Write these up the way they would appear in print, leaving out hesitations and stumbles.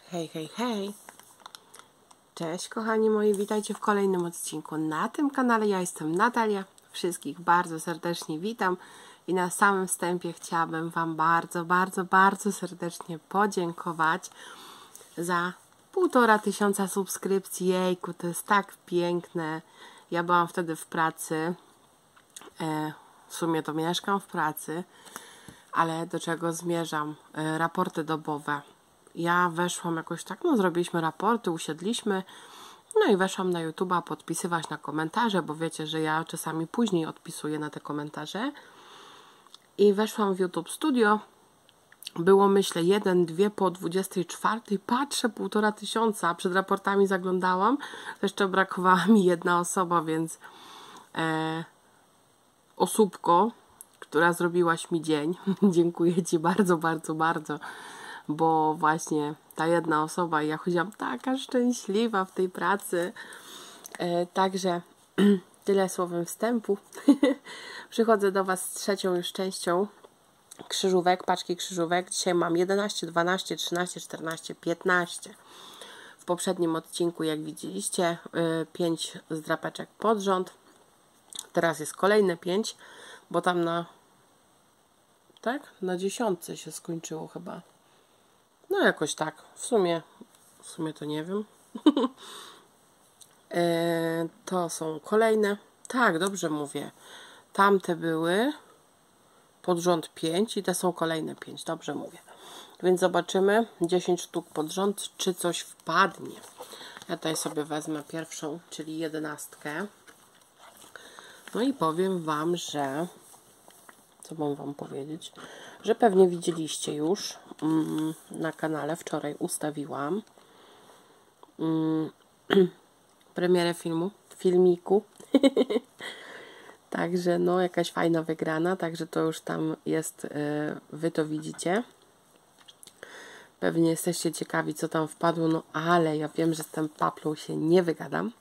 Hej, hej, hej. Cześć kochani moi, witajcie w kolejnym odcinku na tym kanale. Ja jestem Natalia. Wszystkich bardzo serdecznie witam i na samym wstępie chciałabym Wam bardzo serdecznie podziękować za 1500 subskrypcji. Jejku, to jest tak piękne. Ja byłam wtedy w pracy. W sumie to mieszkam w pracy, ale do czego zmierzam? Raporty dobowe. Ja weszłam jakoś tak, zrobiliśmy raporty, usiedliśmy, no i weszłam na YouTube'a podpisywać na komentarze, bo wiecie, że ja czasami później odpisuję na te komentarze. I weszłam w YouTube Studio, było myślę 1, 2 po 24, patrzę 1500, a przed raportami zaglądałam, jeszcze brakowała mi jedna osoba, więc osóbko, która zrobiłaś mi dzień, dziękuję Ci bardzo, bo właśnie ta jedna osoba, ja chodziłam taka szczęśliwa w tej pracy. Także tyle słowem wstępu. Przychodzę do Was z trzecią już częścią krzyżówek, paczki krzyżówek. Dzisiaj mam 11, 12, 13, 14, 15. W poprzednim odcinku, jak widzieliście, 5 zdrapeczek pod rząd. Teraz jest kolejne 5, bo tam na 10 się skończyło chyba. No jakoś tak. W sumie to nie wiem. To są kolejne. Tak, dobrze mówię. Tamte były pod rząd 5 i te są kolejne 5. Dobrze mówię. Więc zobaczymy 10 sztuk pod rząd, czy coś wpadnie. Ja tutaj sobie wezmę pierwszą, czyli 11. No i powiem Wam, że... Co mam Wam powiedzieć? Że pewnie widzieliście już na kanale. Wczoraj ustawiłam premierę filmiku. Także no jakaś fajna wygrana. Także to już tam jest. Wy to widzicie. Pewnie jesteście ciekawi, co tam wpadło. No ale ja wiem, że z tym paplą się nie wygadam.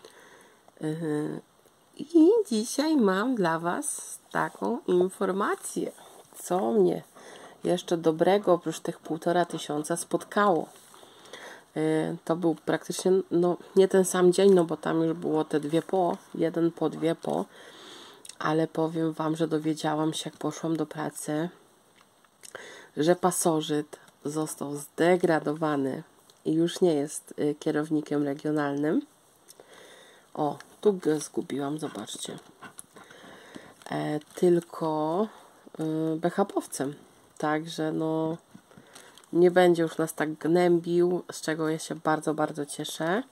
I dzisiaj mam dla Was taką informację, co mnie jeszcze dobrego oprócz tych 1500 spotkało. To był praktycznie nie ten sam dzień, bo tam już było te 2 po, 1 po, 2 po, ale powiem Wam, że dowiedziałam się, jak poszłam do pracy, że pasożyt został zdegradowany i już nie jest kierownikiem regionalnym. O, tu go zgubiłam, zobaczcie. Tylko BHP-owcem. Także nie będzie już nas tak gnębił, z czego ja się bardzo cieszę.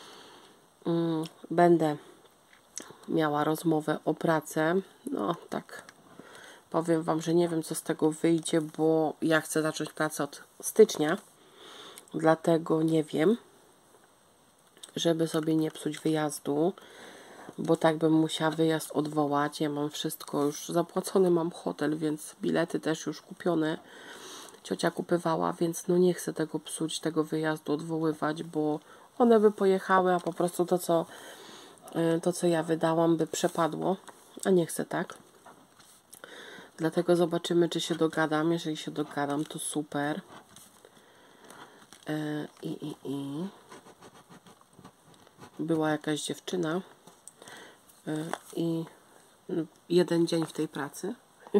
Będę miała rozmowę o pracę. No tak, powiem Wam, że nie wiem, co z tego wyjdzie, bo ja chcę zacząć pracę od stycznia. Dlatego nie wiem, żeby sobie nie psuć wyjazdu, bo tak bym musiała wyjazd odwołać. Ja mam wszystko już zapłacone, mam hotel, więc bilety też już kupione. Ciocia kupywała, więc nie chcę tego psuć, tego wyjazdu odwoływać, bo one by pojechały, a po prostu to, co ja wydałam, by przepadło, a nie chcę tak. Dlatego zobaczymy, czy się dogadam. Jeżeli się dogadam, to super. Była jakaś dziewczyna i jeden dzień w tej pracy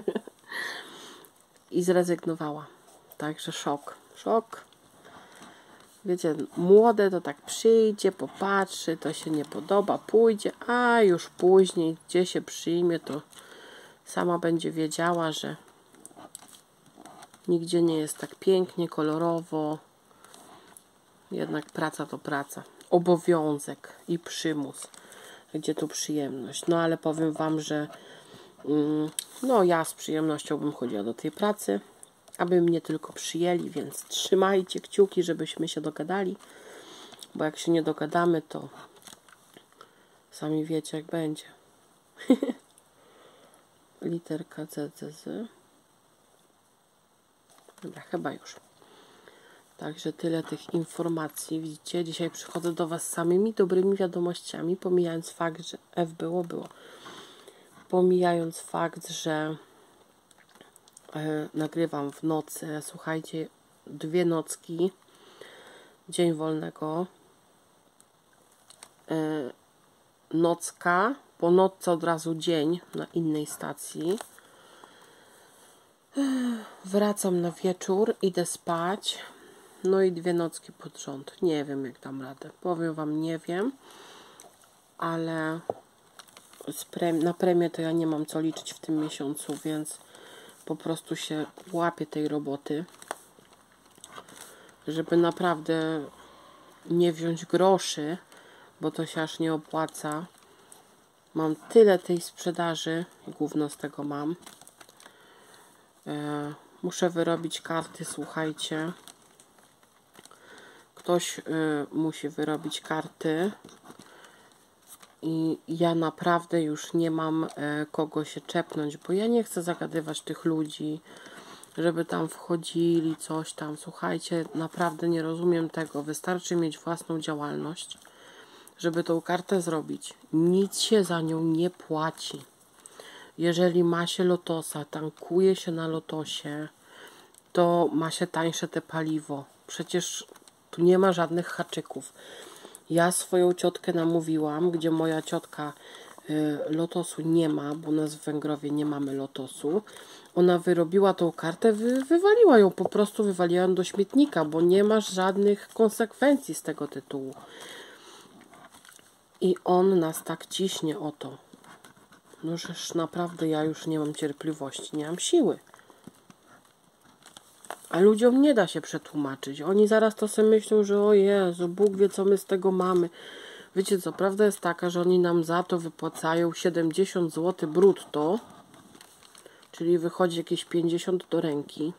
i zrezygnowała. Także szok. Wiecie, młode to tak przyjdzie, popatrzy, to się nie podoba, pójdzie, a już później, gdzie się przyjmie, to sama będzie wiedziała, że nigdzie nie jest tak pięknie, kolorowo. Jednak praca to praca. Obowiązek i przymus. Gdzie tu przyjemność? No ale powiem Wam, że ja z przyjemnością bym chodziła do tej pracy, aby mnie tylko przyjęli, więc trzymajcie kciuki, żebyśmy się dogadali, bo jak się nie dogadamy, to sami wiecie, jak będzie. Literka CCZ. Dobra, chyba już. Także tyle tych informacji. Widzicie, dzisiaj przychodzę do Was z samymi dobrymi wiadomościami, pomijając fakt, że było. Pomijając fakt, że nagrywam w nocy. Słuchajcie, 2 nocki dzień wolnego. Nocka, po nocce od razu dzień na innej stacji. Wracam na wieczór, idę spać. No i 2 nocki pod rząd. Nie wiem, jak dam radę. Powiem wam, nie wiem. Ale na premię to ja nie mam co liczyć w tym miesiącu, więc po prostu się łapię tej roboty, żeby naprawdę nie wziąć groszy, bo to się aż nie opłaca. Mam tyle tej sprzedaży, gówno z tego mam. Muszę wyrobić karty, słuchajcie. Ktoś musi wyrobić karty. I ja naprawdę już nie mam kogo się czepnąć, bo ja nie chcę zagadywać tych ludzi, żeby tam wchodzili, coś tam. Słuchajcie, naprawdę nie rozumiem tego. Wystarczy mieć własną działalność, żeby tą kartę zrobić. Nic się za nią nie płaci. Jeżeli ma się lotosa, tankuje się na lotosie, to ma się tańsze te paliwo. Przecież tu nie ma żadnych haczyków. Ja swoją ciotkę namówiłam, gdzie moja ciotka lotosu nie ma, bo u nas w Węgrowie nie mamy lotosu. Ona wyrobiła tą kartę, wywaliła ją, po prostu wywaliła ją do śmietnika, bo nie masz żadnych konsekwencji z tego tytułu. I on nas tak ciśnie o to. No żeż naprawdę ja już nie mam cierpliwości, nie mam siły. A ludziom nie da się przetłumaczyć. Oni zaraz to sobie myślą, że o Jezu, Bóg wie, co my z tego mamy. Wiecie co, prawda jest taka, że oni nam za to wypłacają 70 zł brutto, czyli wychodzi jakieś 50 do ręki.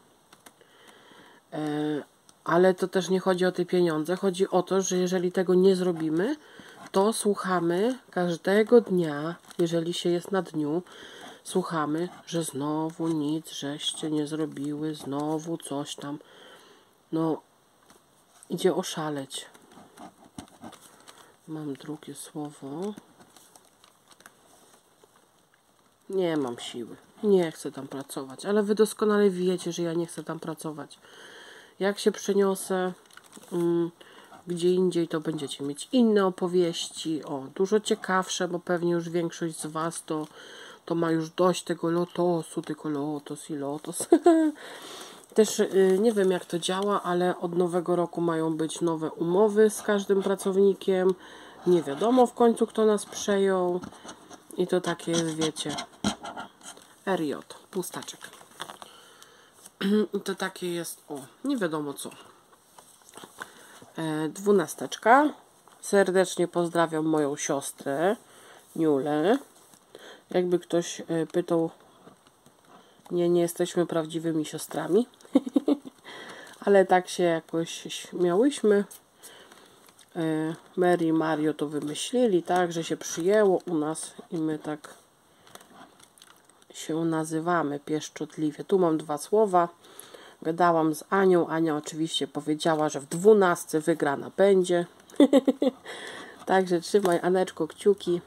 Ale to też nie chodzi o te pieniądze. Chodzi o to, że jeżeli tego nie zrobimy, to słuchamy każdego dnia, jeżeli się jest na dniu, słuchamy, że znowu nic żeście nie zrobiły, znowu coś tam. No, idzie oszaleć. Mam drugie słowo. Nie mam siły. Nie chcę tam pracować. Ale wy doskonale wiecie, że ja nie chcę tam pracować. Jak się przeniosę gdzie indziej, to będziecie mieć inne opowieści. O, dużo ciekawsze, bo pewnie już większość z was to ma już dość tego lotosu, tylko lotos i lotos. Też nie wiem, jak to działa, ale od nowego roku mają być nowe umowy z każdym pracownikiem. Nie wiadomo w końcu, kto nas przejął. I to takie jest, wiecie, RJ, pustaczek. I to takie jest, o, nie wiadomo co. 12. Serdecznie pozdrawiam moją siostrę, Niulę. Jakby ktoś pytał, nie jesteśmy prawdziwymi siostrami. Ale tak się jakoś śmiałyśmy. Mary i Mario to wymyślili, tak, że się przyjęło u nas i my tak się nazywamy pieszczotliwie. Tu mam 2 słowa. Gadałam z Anią. Ania oczywiście powiedziała, że w 12 wygrana będzie. Także trzymaj, Aneczko, kciuki.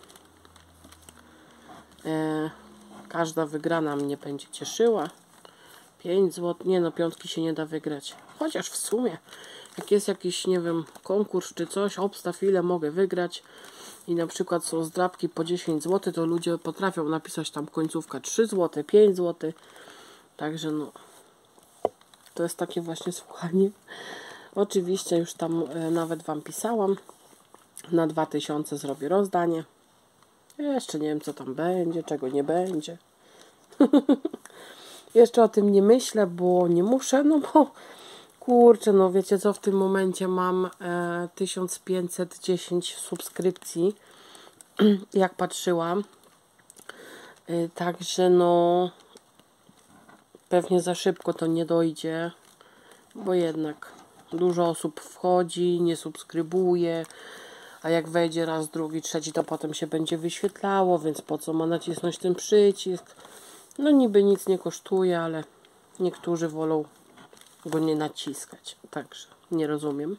Każda wygrana mnie będzie cieszyła. 5 zł. Nie no, 5 się nie da wygrać. Chociaż w sumie, jak jest jakiś, nie wiem, konkurs czy coś, obstaw ile mogę wygrać i na przykład są zdrabki po 10 zł, to ludzie potrafią napisać tam końcówka 3 zł, 5 zł. Także no, to jest takie właśnie słuchanie. Oczywiście już tam nawet wam pisałam. Na 2000 zrobię rozdanie. Jeszcze nie wiem, co tam będzie, czego nie będzie. Jeszcze o tym nie myślę, bo nie muszę, no bo kurczę, no wiecie co, w tym momencie mam 1510 subskrypcji, jak patrzyłam. Także no pewnie za szybko to nie dojdzie, bo jednak dużo osób wchodzi, nie subskrybuje, a jak wejdzie raz, drugi, trzeci, to potem się będzie wyświetlało, więc po co ma nacisnąć ten przycisk? No niby nic nie kosztuje, ale niektórzy wolą go nie naciskać. Także nie rozumiem.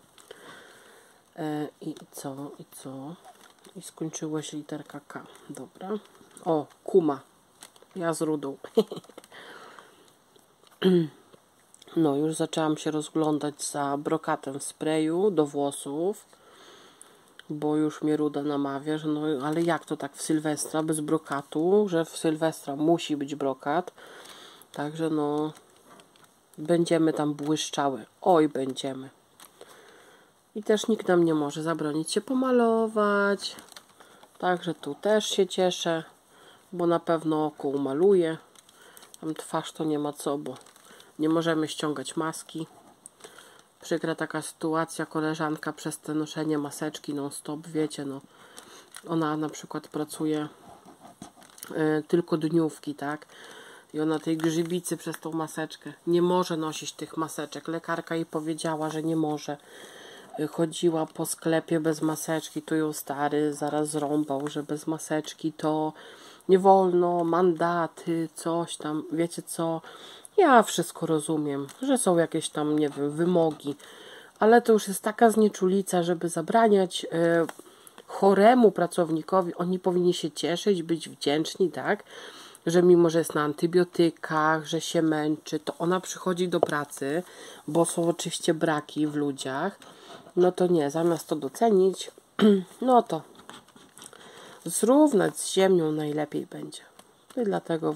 I co? I skończyła się literka K. Dobra. O, kuma. Ja z rudą. No, już zaczęłam się rozglądać za brokatem sprayu do włosów, bo już mnie Ruda namawia, że no, ale jak to tak w Sylwestra bez brokatu, że w Sylwestra musi być brokat. Także no, będziemy tam błyszczały. Oj, będziemy. I też nikt nam nie może zabronić się pomalować. Także tu też się cieszę, bo na pewno oko umaluję. Tam twarz to nie ma co, bo nie możemy ściągać maski. Przykra taka sytuacja, koleżanka przez te noszenie maseczki non stop, wiecie, no. Ona na przykład pracuje tylko dniówki, tak? I ona tej grzybicy przez tą maseczkę nie może nosić tych maseczek. Lekarka jej powiedziała, że nie może. Chodziła po sklepie bez maseczki, tu ją stary zaraz zrąbał, że bez maseczki to nie wolno, mandaty, coś tam, wiecie co. Ja wszystko rozumiem, że są jakieś tam, nie wiem, wymogi, ale to już jest taka znieczulica, żeby zabraniać choremu pracownikowi. Oni powinni się cieszyć, być wdzięczni, tak? Że mimo, że jest na antybiotykach, że się męczy, to ona przychodzi do pracy, bo są oczywiście braki w ludziach. No to nie, zamiast to docenić, no to zrównać z ziemią najlepiej będzie. I dlatego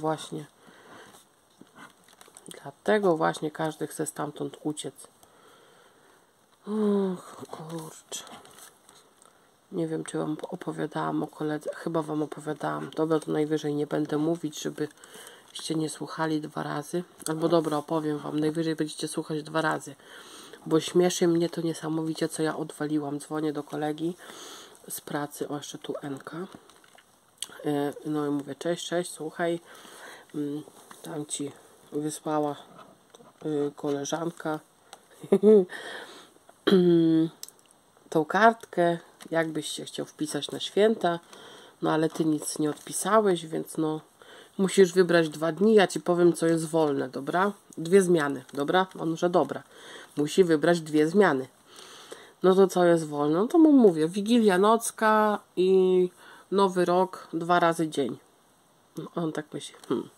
właśnie każdy chce stamtąd uciec. Och, kurczę. Nie wiem, czy wam opowiadałam o koledze. Chyba wam opowiadałam. Dobra, to najwyżej nie będę mówić, żebyście nie słuchali 2 razy. Albo dobra, opowiem wam. Najwyżej będziecie słuchać 2 razy. Bo śmieszy mnie to niesamowicie, co ja odwaliłam. Dzwonię do kolegi z pracy. O, jeszcze tu Enka. No i mówię, cześć, słuchaj. Tam ci wysłała koleżanka tą kartkę, jakbyś się chciał wpisać na święta, no ale ty nic nie odpisałeś, więc no musisz wybrać 2 dni, ja ci powiem, co jest wolne, dobra? 2 zmiany, dobra? On, że dobra. Musi wybrać 2 zmiany. No to co jest wolne? No to mu mówię, Wigilia Nocka i Nowy Rok 2 razy dzień. No, on tak myśli,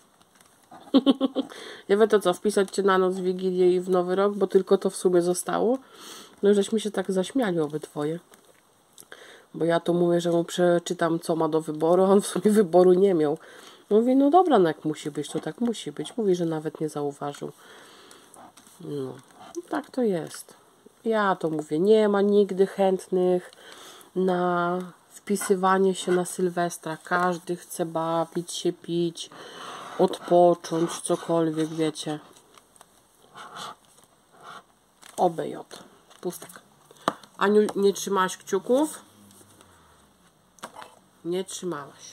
Ja wiem to co, wpisać cię na noc w Wigilię i w Nowy Rok, bo tylko to w sumie zostało. No i żeśmy się tak zaśmiali obydwoje. Bo ja to mówię, że mu przeczytam, co ma do wyboru, a on w sumie wyboru nie miał. Mówi, no dobra, no jak musi być, to tak musi być. Mówi, że nawet nie zauważył. No, tak to jest. Ja to mówię, nie ma nigdy chętnych na wpisywanie się na Sylwestra. Każdy chce bawić się, pić, odpocząć, cokolwiek, wiecie. OBJ. Pustek. Aniu, nie trzymałaś kciuków? Nie trzymałaś.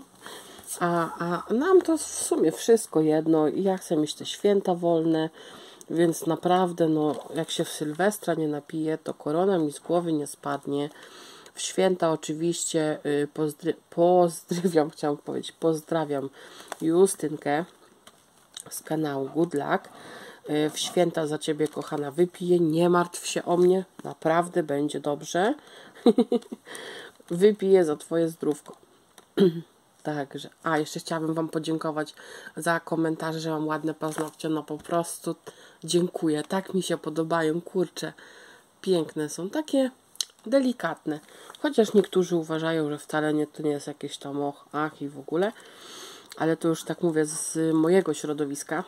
A nam to w sumie wszystko jedno. Ja chcę mieć te święta wolne, więc naprawdę, no, jak się w Sylwestra nie napiję, to korona mi z głowy nie spadnie. W święta oczywiście pozdrawiam Justynkę z kanału Good Luck. W święta za ciebie, kochana, wypiję. Nie martw się o mnie. Naprawdę będzie dobrze. Wypiję za twoje zdrówko. Także. A, jeszcze chciałabym wam podziękować za komentarze, że mam ładne paznokcie. No po prostu dziękuję. Tak mi się podobają. Kurczę. Piękne są. Takie delikatne. Chociaż niektórzy uważają, że wcale nie, to nie jest jakieś tam ach i w ogóle. Ale to już tak mówię z mojego środowiska.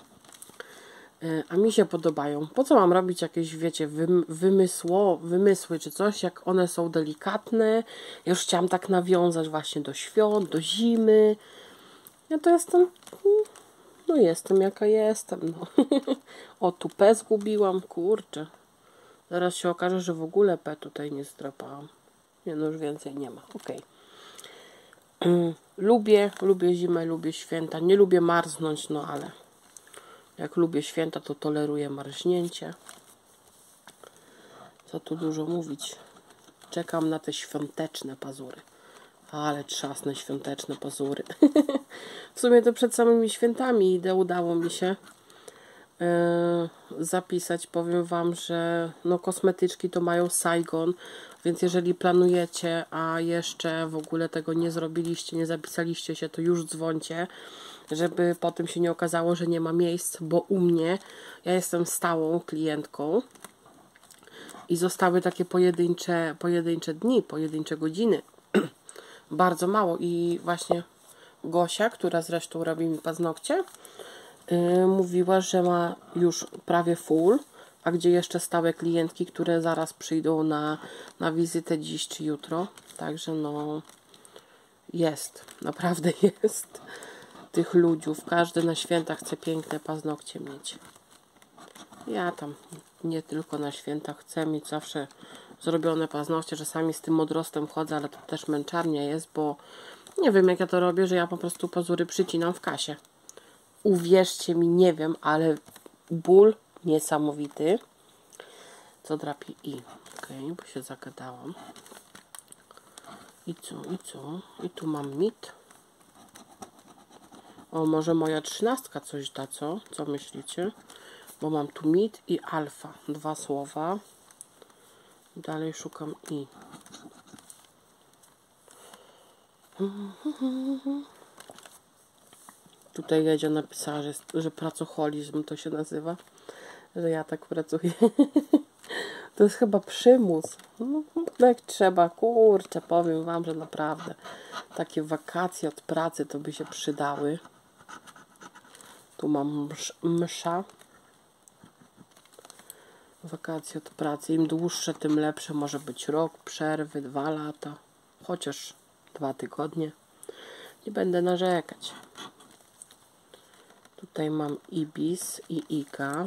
A mi się podobają. Po co mam robić jakieś, wiecie, wymysły czy coś, jak one są delikatne. Ja już chciałam tak nawiązać właśnie do świąt, do zimy. Ja to jestem, no jestem jaka jestem. No. O, tu P zgubiłam, kurczę. Zaraz się okaże, że w ogóle P tutaj nie zdrapałam. Nie, no już więcej nie ma. Okej. Lubię zimę, lubię święta. Nie lubię marznąć, no ale jak lubię święta, to toleruję marznięcie. Co tu dużo mówić. Czekam na te świąteczne pazury. Ale trzasne świąteczne pazury. W sumie to przed samymi świętami udało mi się zapisać. Powiem wam, że no, kosmetyczki to mają Saigon, więc jeżeli planujecie, a jeszcze w ogóle tego nie zrobiliście, nie zapisaliście się, to już dzwońcie. żeby potem się nie okazało, że nie ma miejsc, bo u mnie, ja jestem stałą klientką i zostały takie pojedyncze dni, pojedyncze godziny. Bardzo mało i właśnie Gosia, która zresztą robi mi paznokcie, mówiła, że ma już prawie full, a gdzie jeszcze stałe klientki, które zaraz przyjdą na wizytę dziś czy jutro. Także no jest, naprawdę jest tych ludziów. Każdy na święta chce piękne paznokcie mieć. Ja tam nie tylko na święta chcę mieć zawsze zrobione paznokcie. Czasami z tym odrostem chodzę, ale to też męczarnia jest, bo nie wiem jak ja to robię, że ja po prostu pazury przycinam w kasie. Uwierzcie mi, nie wiem, ale ból niesamowity. Co drapi i. Okej, bo się zagadałam. I co, i co? I tu mam mit. O, może moja 13 coś da, co? Co myślicie? Bo mam tu mit i alfa. 2 słowa. Dalej szukam i. Tutaj Jadzia napisała, że pracoholizm to się nazywa. Że ja tak pracuję. To jest chyba przymus. No jak trzeba, kurczę, powiem wam, że naprawdę takie wakacje od pracy to by się przydały. Tu mam msza. Wakacje od pracy. Im dłuższe, tym lepsze. Może być rok przerwy, 2 lata. Chociaż 2 tygodnie. Nie będę narzekać. Tutaj mam ibis i ika.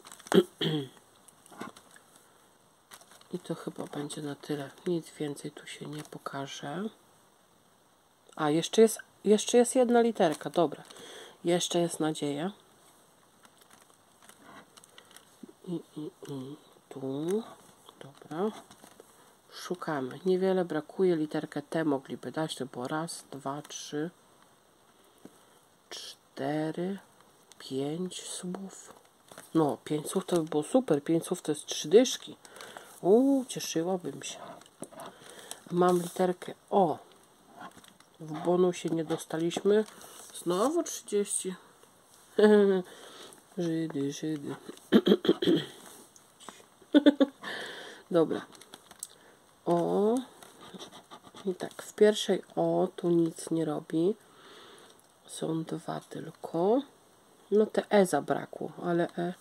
I to chyba będzie na tyle. Nic więcej tu się nie pokaże. A, jeszcze jest jedna literka. Dobra. Jeszcze jest nadzieja. I tu. Dobra. Szukamy. Niewiele brakuje. Literkę T mogliby dać. To było 1, 2, 3, 4, 5 słów. No, 5 słów to by było super. 5 słów to jest 3 dyszki. Cieszyłabym się. Mam literkę O. W bonusie nie dostaliśmy. Znowu 30. Żydy. Dobra. O. I tak, w pierwszej O tu nic nie robi. Są 2 tylko. No te E zabrakło, ale E.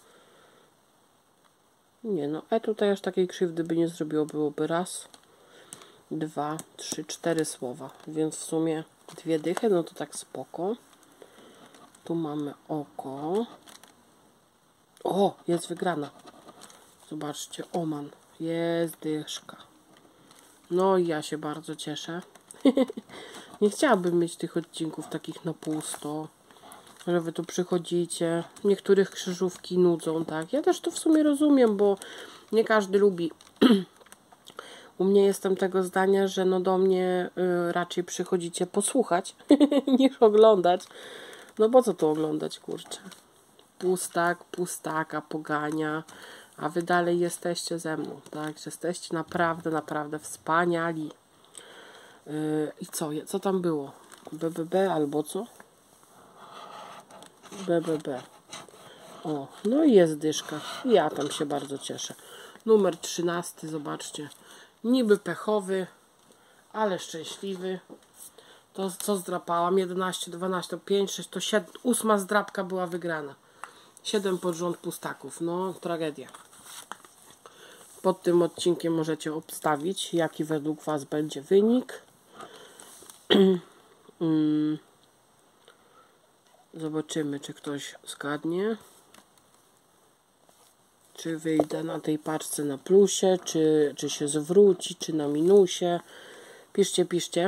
Nie, no E tutaj aż takiej krzywdy by nie zrobiło. Byłoby 1, 2, 3, 4 słowa. Więc w sumie 2 dychy, no to tak spoko. Tu mamy oko. O, jest wygrana. Zobaczcie, Oman. Jest dyszka. No i ja się bardzo cieszę. Nie chciałabym mieć tych odcinków takich na pusto. Że wy tu przychodzicie. Niektórych krzyżówki nudzą, tak? Ja też to w sumie rozumiem, bo nie każdy lubi. U mnie jestem tego zdania, że no do mnie raczej przychodzicie posłuchać niż oglądać. No bo co tu oglądać, kurczę? Pustaka pogania, a wy dalej jesteście ze mną, tak? Że jesteście naprawdę, naprawdę wspaniali. I co tam było? BBB albo co? BBB. O, no i jest dyszka. Ja tam się bardzo cieszę. Numer 13, zobaczcie. Niby pechowy, ale szczęśliwy. To co zdrapałam? 11, 12, 5, 6, to 7, 8 zdrapka była wygrana. 7 pod rząd pustaków. No, tragedia. Pod tym odcinkiem możecie obstawić, jaki według was będzie wynik. Zobaczymy, czy ktoś zgadnie. Czy wyjdę na tej paczce na plusie, czy się zwróci, czy na minusie. Piszcie.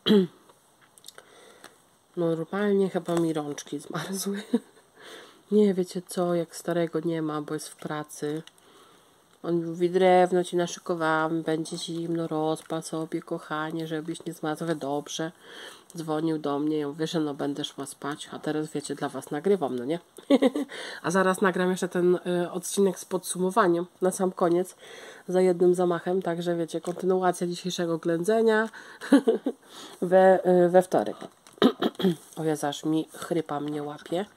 Normalnie chyba mi rączki zmarzły. Nie wiecie co, jak starego nie ma, bo jest w pracy. On mówi, drewno ci naszykowałem, będzie zimno, rozpal sobie, kochanie, żebyś nie zmarzł. Dobrze. Dzwonił do mnie, ja mówię, że no będę szła spać, a teraz wiecie, dla was nagrywam, no nie? A zaraz nagram jeszcze ten odcinek z podsumowaniem na sam koniec, za jednym zamachem, także wiecie, kontynuacja dzisiejszego ględzenia we wtorek. O Jezu, aż mi chrypa mnie łapie.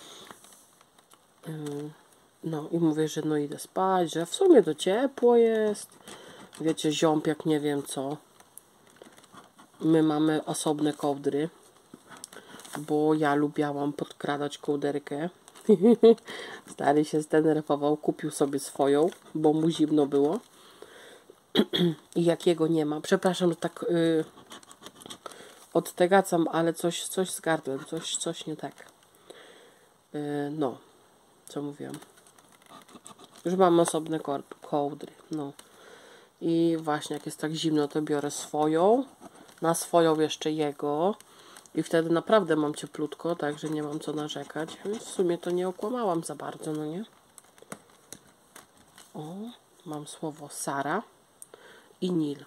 No i mówię, że no idę spać, że w sumie to ciepło jest. Wiecie, ziąb jak nie wiem co. My mamy osobne kołdry, bo ja lubiałam podkradać kołderkę. Stary się zdenerwował, kupił sobie swoją, bo mu zimno było. I jakiego nie ma. Przepraszam, że tak odtegacam, ale coś z gardłem, coś nie tak. No, co mówiłam. Już mam osobne kołdry. No. I właśnie jak jest tak zimno, to biorę swoją. Na swoją jeszcze jego. I wtedy naprawdę mam cieplutko, także nie mam co narzekać. Więc w sumie to nie okłamałam za bardzo, no nie? O, mam słowo Sara i Nil.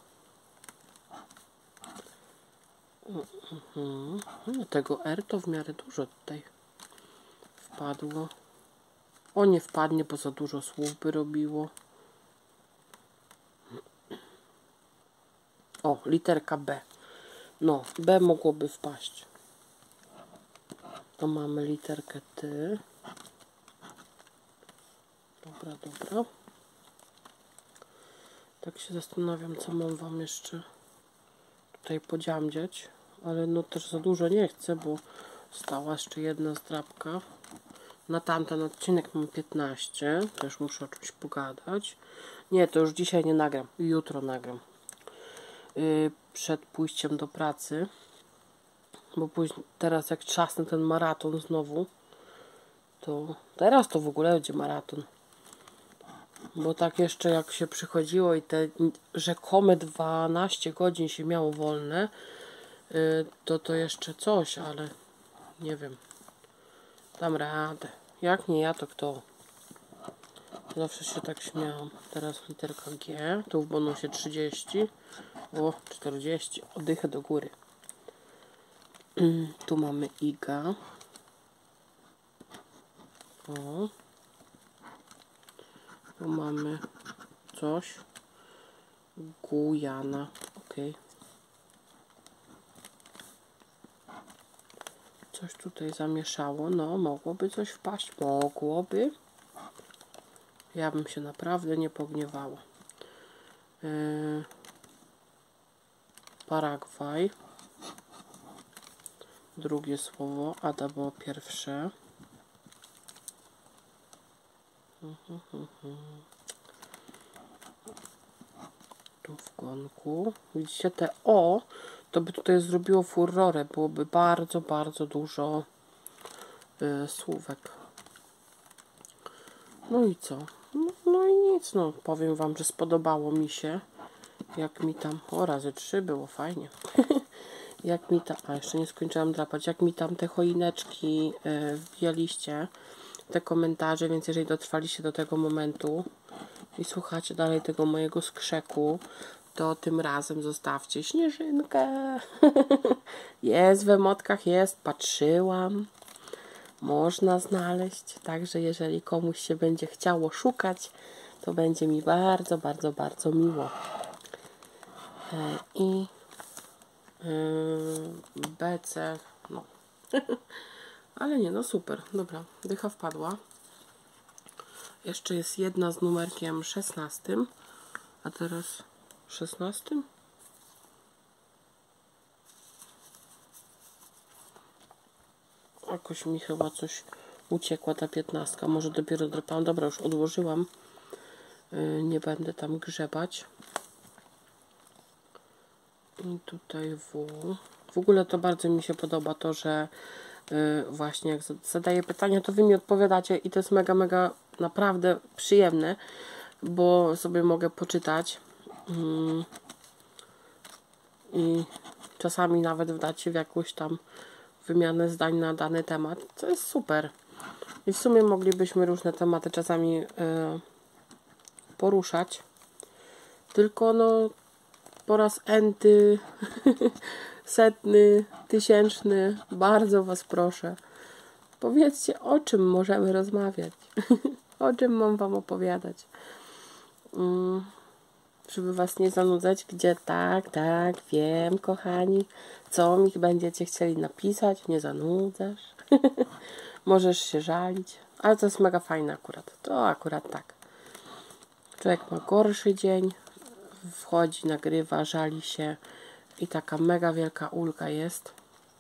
No, tego R to w miarę dużo tutaj wpadło. O, nie wpadnie, bo za dużo słów by robiło. O, literka B. No, B mogłoby wpaść. To mamy literkę T. Dobra. Tak się zastanawiam, co mam wam jeszcze tutaj podziamdziać. Ale no też za dużo nie chcę, bo stała jeszcze jedna zdrabka. Na tamten odcinek mam 15. Też muszę o czymś pogadać. Nie, to już dzisiaj nie nagram. Jutro nagram. Przed pójściem do pracy. Bo później, teraz jak trzasnę ten maraton znowu, to teraz to w ogóle będzie maraton. Bo tak jeszcze jak się przychodziło i te rzekome 12 godzin się miało wolne, to jeszcze coś, ale nie wiem. Dam radę. Jak nie ja, to kto? Zawsze się tak śmiałam. Teraz literka G. Tu w bonusie 30. O, 40. Oddychę do góry. Tu mamy Iga. O. Tu mamy coś. Gujana. Ok. Coś tutaj zamieszało. No, mogłoby coś wpaść. Mogłoby. Ja bym się naprawdę nie pogniewała. Paragwaj. Drugie słowo. Ada było pierwsze. Tu w gonku. Widzicie te O, to by tutaj zrobiło furorę. Byłoby bardzo, bardzo dużo słówek. No i co? No i nic, no powiem wam, że spodobało mi się. Jak mi tam, o razy 3 było fajnie. Jak mi tam, a jeszcze nie skończyłam drapać, jak mi tam te choineczki wbijaliście, te komentarze, więc jeżeli dotrwaliście do tego momentu i słuchacie dalej tego mojego skrzeku, to tym razem zostawcie śnieżynkę. Jest w emotkach, jest, patrzyłam. Można znaleźć, także jeżeli komuś się będzie chciało szukać, to będzie mi bardzo, bardzo, bardzo miło. I BC, no. Ale nie, no super, dobra, dycha wpadła. Jeszcze jest jedna z numerkiem 16, a teraz 16? Jakoś mi chyba coś uciekła ta 15, może dopiero drapałam. Dobra, już odłożyłam. Nie będę tam grzebać. I tutaj W. W ogóle to bardzo mi się podoba to, że właśnie jak zadaję pytania, to wy mi odpowiadacie i to jest mega, mega naprawdę przyjemne, bo sobie mogę poczytać i czasami nawet wdać się w jakąś tam wymianę zdań na dany temat, co jest super. I w sumie moglibyśmy różne tematy czasami poruszać, tylko no po raz enty, setny, tysięczny, bardzo was proszę, powiedzcie, o czym możemy rozmawiać, o czym mam wam opowiadać. W żeby Was nie zanudzać, gdzie tak, wiem, kochani, co mi będziecie chcieli napisać, nie zanudzasz. Możesz się żalić, ale to jest mega fajne akurat. To akurat tak. Człowiek ma gorszy dzień, wchodzi, nagrywa, żali się i taka mega wielka ulga jest.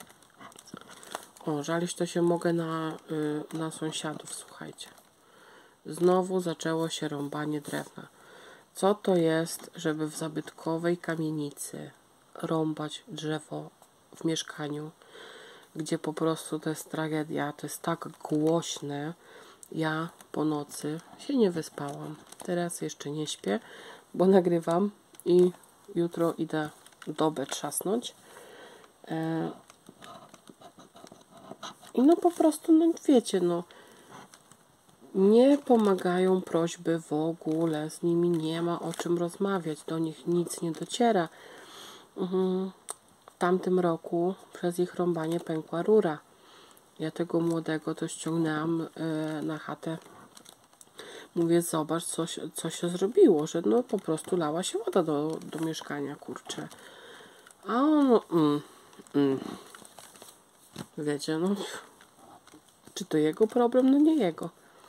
O, żalić to się mogę na sąsiadów, słuchajcie. Znowu zaczęło się rąbanie drewna. Co to jest, żeby w zabytkowej kamienicy rąbać drzewo w mieszkaniu, gdzie po prostu to jest tragedia, to jest tak głośne. Ja po nocy się nie wyspałam. Teraz jeszcze nie śpię, bo nagrywam i jutro idę dobę trzasnąć. I no po prostu, no wiecie, no nie pomagają prośby w ogóle, z nimi nie ma o czym rozmawiać, do nich nic nie dociera. W tamtym roku przez ich rąbanie pękła rura. Ja tego młodego to ściągnęłam na chatę. Mówię, zobacz, co się zrobiło, że no po prostu lała się woda do mieszkania, kurczę. A on, wiecie, no, czy to jego problem? No nie jego.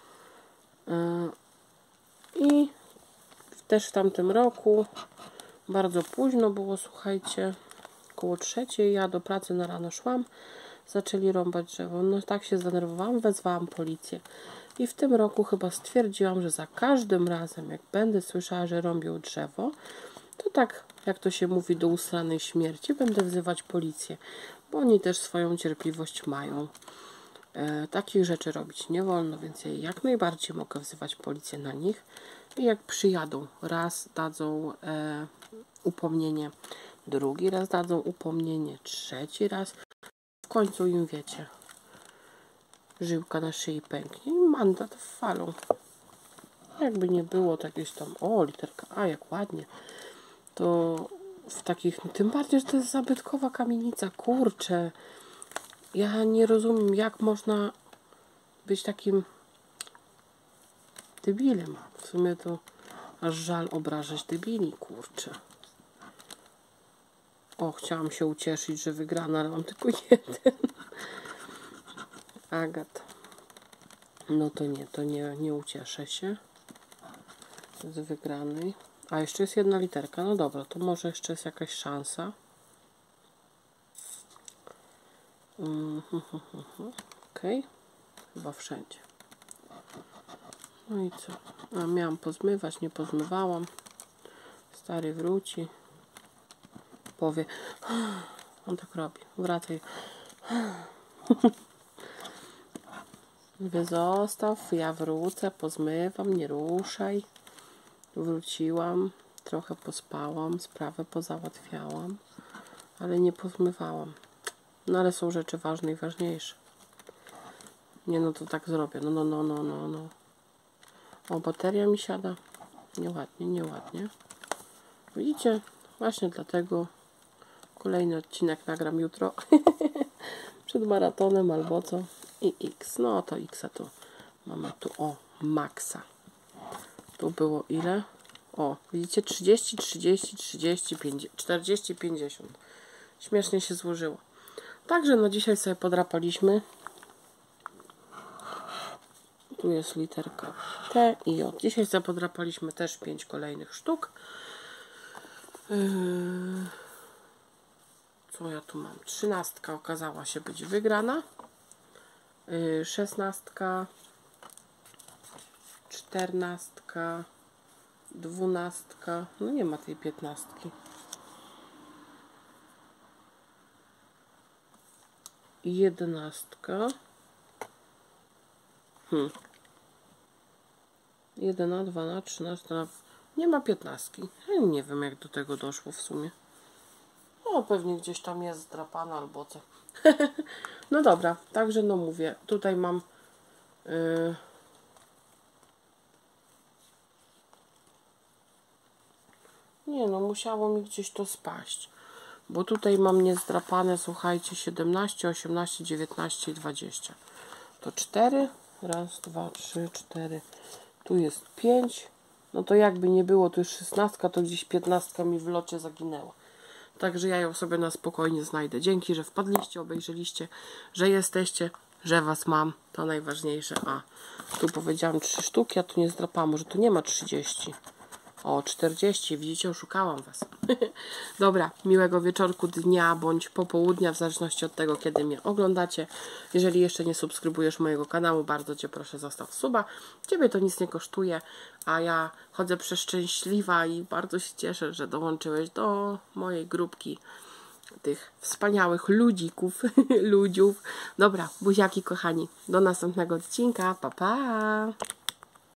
I też w tamtym roku bardzo późno było, słuchajcie, około 3:00, ja do pracy na rano szłam, zaczęli rąbać drzewo. No tak się zdenerwowałam, wezwałam policję. I w tym roku chyba stwierdziłam, że za każdym razem, jak będę słyszała, że rąbią drzewo, to tak, jak to się mówi, do usranej śmierci będę wzywać policję, bo oni też swoją cierpliwość mają. Takich rzeczy robić nie wolno, więc ja jak najbardziej mogę wzywać policję na nich. I jak przyjadą, raz dadzą upomnienie, drugi raz dadzą upomnienie, trzeci raz, w końcu im, wiecie, żyłka na szyi pęknie i mandat wfalą. Jakby nie było, to jakieś tam, o, literka A, jak ładnie, to w takich, tym bardziej, że to jest zabytkowa kamienica, kurczę, ja nie rozumiem, jak można być takim debilem. W sumie to aż żal obrażać debili, kurczę. O, chciałam się ucieszyć, że wygrana, ale mam tylko jeden. Agat. No to nie ucieszę się z wygranej. A jeszcze jest jedna literka. No dobra, to może jeszcze jest jakaś szansa. Okej. Chyba wszędzie. No i co? A miałam pozmywać, nie pozmywałam. Stary wróci. Powie. On tak robi. Wracaj. Mówię, zostaw, ja wrócę, pozmywam, nie ruszaj. Wróciłam, trochę pospałam, sprawę pozałatwiałam, ale nie pozmywałam. No ale są rzeczy ważne i ważniejsze. Nie, no to tak zrobię. No. O, bateria mi siada. Nieładnie. Widzicie? Właśnie dlatego kolejny odcinek nagram jutro. Przed maratonem albo co. I X. No to X to mamy tu, o, maksa. Tu było ile? O, widzicie? 30, 40, 50. Śmiesznie się złożyło. Także no dzisiaj sobie podrapaliśmy. Tu jest literka T i J. Dzisiaj sobie podrapaliśmy też 5 kolejnych sztuk. Co ja tu mam? 13 okazała się być wygrana. 16, 14, 12. No nie ma tej 15. 11. 1, 2, 13. Nie ma 15. Ja nie wiem, jak do tego doszło w sumie. O, pewnie gdzieś tam jest zdrapana albo co. No dobra, także no mówię, tutaj mam nie no, musiało mi gdzieś to spaść. Bo tutaj mam niezdrapane, słuchajcie, 17, 18, 19 i 20. To 4. Raz, 2, 3, 4. Tu jest 5. No to jakby nie było, to już 16, to gdzieś 15 mi w locie zaginęła. Także ja ją sobie na spokojnie znajdę. Dzięki, że wpadliście, obejrzeliście, że jesteście, że was mam. To najważniejsze. A, tu powiedziałam 3 sztuki, a tu nie zdrapałam. Może tu nie ma 30. O, 40. Widzicie, oszukałam was. Dobra, miłego wieczorku, dnia bądź popołudnia, w zależności od tego, kiedy mnie oglądacie. Jeżeli jeszcze nie subskrybujesz mojego kanału, bardzo cię proszę, zostaw suba. Ciebie to nic nie kosztuje, a ja chodzę przeszczęśliwa i bardzo się cieszę, że dołączyłeś do mojej grupki tych wspaniałych ludzików, ludziów. Dobra, buziaki kochani, do następnego odcinka, pa pa!